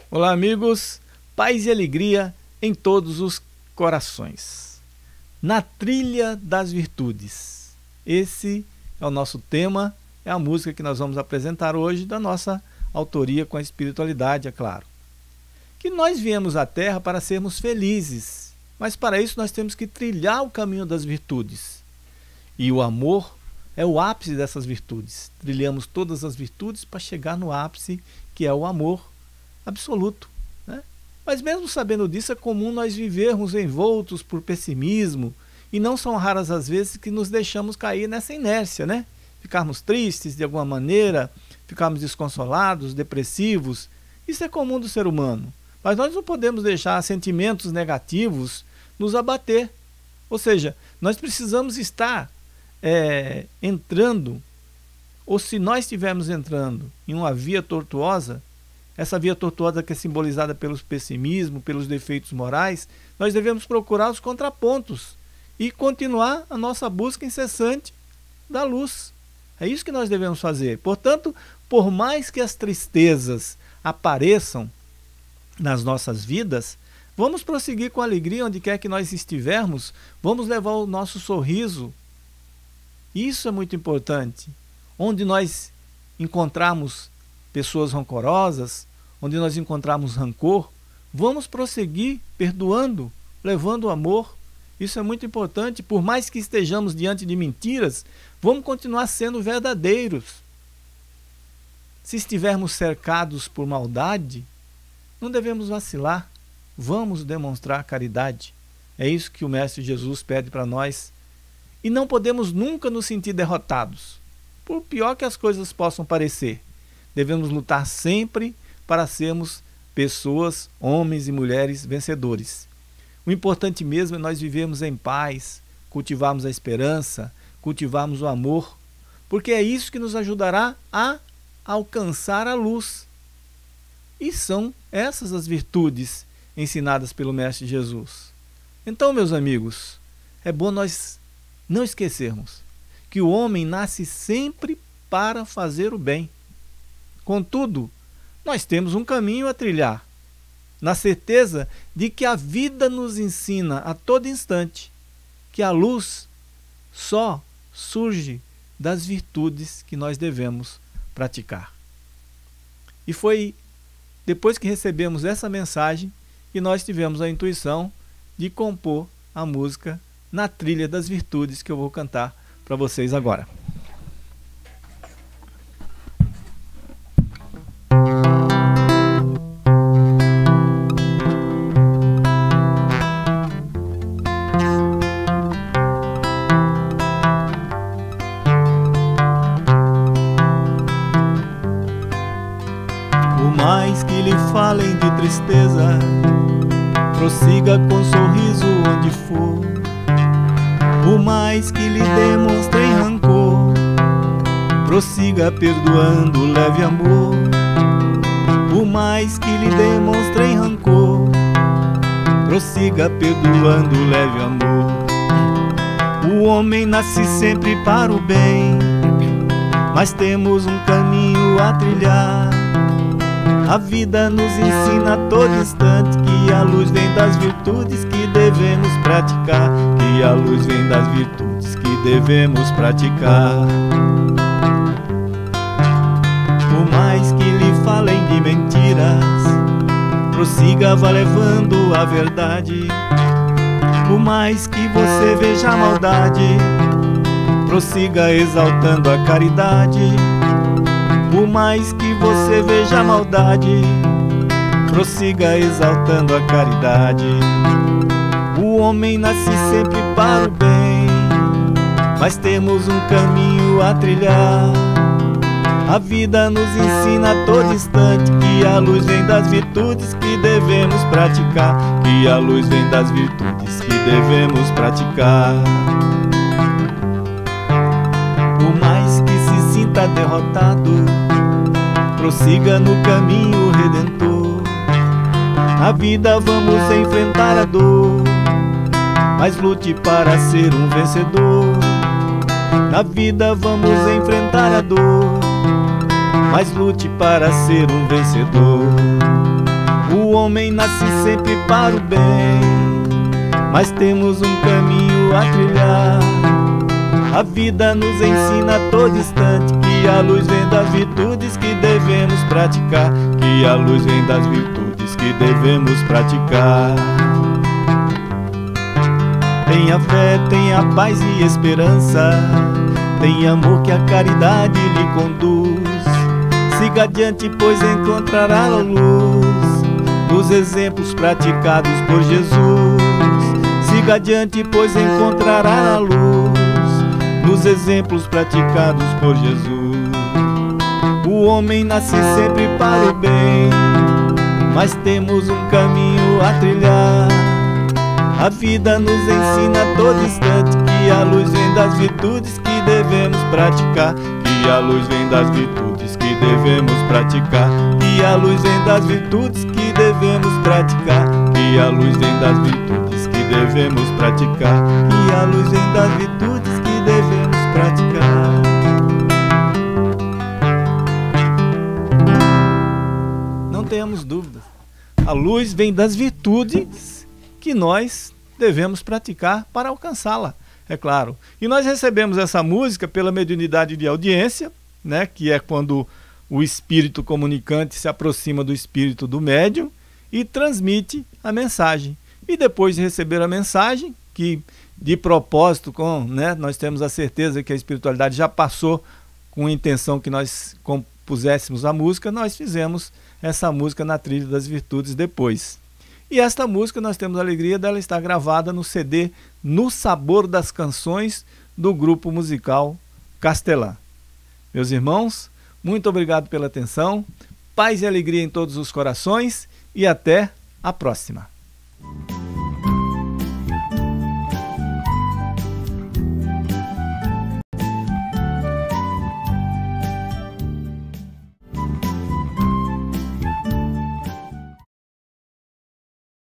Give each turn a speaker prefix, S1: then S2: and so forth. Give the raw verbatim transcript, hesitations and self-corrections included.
S1: Olá, amigos, paz e alegria em todos os corações. Na trilha das virtudes. Esse é o nosso tema, é a música que nós vamos apresentar hoje, da nossa autoria com a espiritualidade, é claro. Que nós viemos à Terra para sermos felizes, mas para isso nós temos que trilhar o caminho das virtudes. E o amor é o ápice dessas virtudes. Trilhamos todas as virtudes para chegar no ápice, que é o amor absoluto, né? Mas mesmo sabendo disso, é comum nós vivermos envoltos por pessimismo, e não são raras as vezes que nos deixamos cair nessa inércia, né? Ficarmos tristes de alguma maneira, ficarmos desconsolados, depressivos. Isso é comum do ser humano, mas nós não podemos deixar sentimentos negativos nos abater. Ou seja, nós precisamos estar é, entrando, ou se nós estivermos entrando em uma via tortuosa, essa via tortuosa que é simbolizada pelos pessimismo, pelos defeitos morais, nós devemos procurar os contrapontos e continuar a nossa busca incessante da luz. É isso que nós devemos fazer. Portanto, por mais que as tristezas apareçam nas nossas vidas, vamos prosseguir com alegria onde quer que nós estivermos, vamos levar o nosso sorriso. Isso é muito importante. Onde nós encontrarmos pessoas rancorosas, onde nós encontrarmos rancor, vamos prosseguir perdoando, levando o amor. Isso é muito importante. Por mais que estejamos diante de mentiras, vamos continuar sendo verdadeiros. Se estivermos cercados por maldade, não devemos vacilar, vamos demonstrar caridade. É isso que o Mestre Jesus pede para nós. E não podemos nunca nos sentir derrotados, por pior que as coisas possam parecer. Devemos lutar sempre para sermos pessoas, homens e mulheres vencedores. O importante mesmo é nós vivermos em paz, cultivarmos a esperança, cultivarmos o amor, porque é isso que nos ajudará a alcançar a luz. E são essas as virtudes ensinadas pelo Mestre Jesus. Então, meus amigos, é bom nós não esquecermos que o homem nasce sempre para fazer o bem. Contudo, nós temos um caminho a trilhar, na certeza de que a vida nos ensina a todo instante que a luz só surge das virtudes que nós devemos praticar. E foi depois que recebemos essa mensagem que nós tivemos a intuição de compor a música Na Trilha das Virtudes, que eu vou cantar para vocês agora. Por mais que lhe falem de tristeza, prossiga com sorriso onde for. Por mais que lhe demonstrem rancor, prossiga perdoando, leve amor. Por mais que lhe demonstrem rancor, prossiga perdoando, leve amor. O homem nasce sempre para o bem, mas temos um caminho a trilhar. A vida nos ensina a todo instante que a luz vem das virtudes que devemos praticar. Que a luz vem das virtudes que devemos praticar. Por mais que lhe falem de mentiras, prossiga, vá levando a verdade. Por mais que você veja a maldade, prossiga exaltando a caridade. Por mais que você veja a maldade, prossiga exaltando a caridade. O homem nasce sempre para o bem, mas temos um caminho a trilhar. A vida nos ensina a todo instante que a luz vem das virtudes que devemos praticar. Que a luz vem das virtudes que devemos praticar. Por mais que se sinta derrotado, prossiga no caminho redentor. Na vida vamos enfrentar a dor, mas lute para ser um vencedor. Na vida vamos enfrentar a dor, mas lute para ser um vencedor. O homem nasce sempre para o bem, mas temos um caminho a trilhar. A vida nos ensina a todo instante que a luz vem das virtudes que devemos praticar, que a luz vem das virtudes que devemos praticar. Tenha fé, tenha paz e esperança, tenha amor que a caridade lhe conduz. Siga adiante, pois encontrará a luz nos exemplos praticados por Jesus. Siga adiante, pois encontrará a luz nos exemplos praticados por Jesus. O homem nasce sempre para o bem, mas temos um caminho a trilhar. A vida nos ensina a todo instante que a luz vem das virtudes que devemos praticar, que a luz vem das virtudes que devemos praticar, que a luz vem das virtudes que devemos praticar, que a luz vem das virtudes que devemos praticar, que a luz vem das virtudes que devemos praticar. Não tenhamos dúvidas, a luz vem das virtudes que nós devemos praticar para alcançá-la, é claro. E nós recebemos essa música pela mediunidade de audiência, né, que é quando o espírito comunicante se aproxima do espírito do médium e transmite a mensagem. E depois de receber a mensagem, que de propósito, com, né, nós temos a certeza que a espiritualidade já passou com a intenção que nós compuséssemos a música, nós fizemos essa música na trilha das virtudes depois. E esta música nós temos a alegria dela estar gravada no C D No Sabor das Canções, do grupo musical Castelã. Meus irmãos, muito obrigado pela atenção, paz e alegria em todos os corações e até a próxima.